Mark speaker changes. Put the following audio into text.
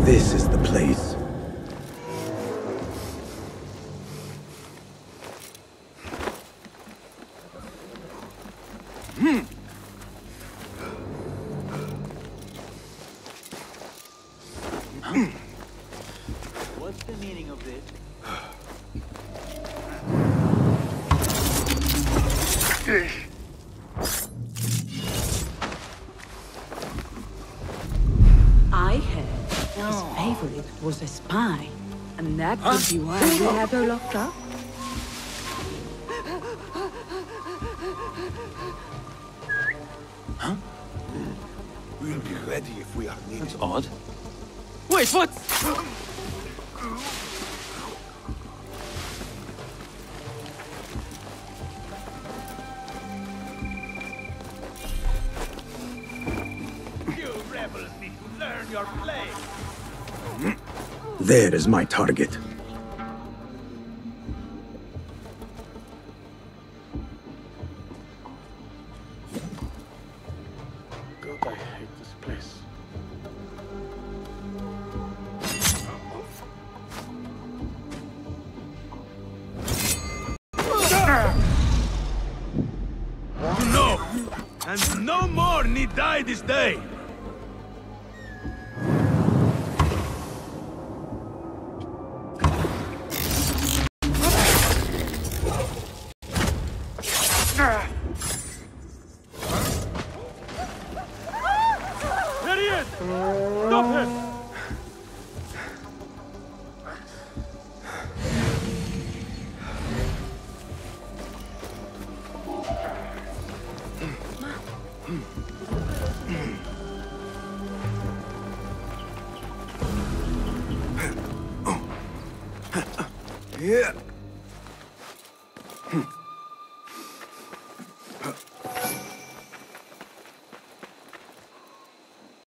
Speaker 1: This is the place.
Speaker 2: What's the meaning of this?
Speaker 3: I heard his favorite was a spy, and that could be why we had her locked up.
Speaker 4: We'll be ready if we are needed.
Speaker 2: That's odd. Wait, what?
Speaker 4: You rebels need to learn your place.
Speaker 1: There is my target.
Speaker 4: God, I hate this place. No! And no more need die this day! There he is! Stop him! Yeah.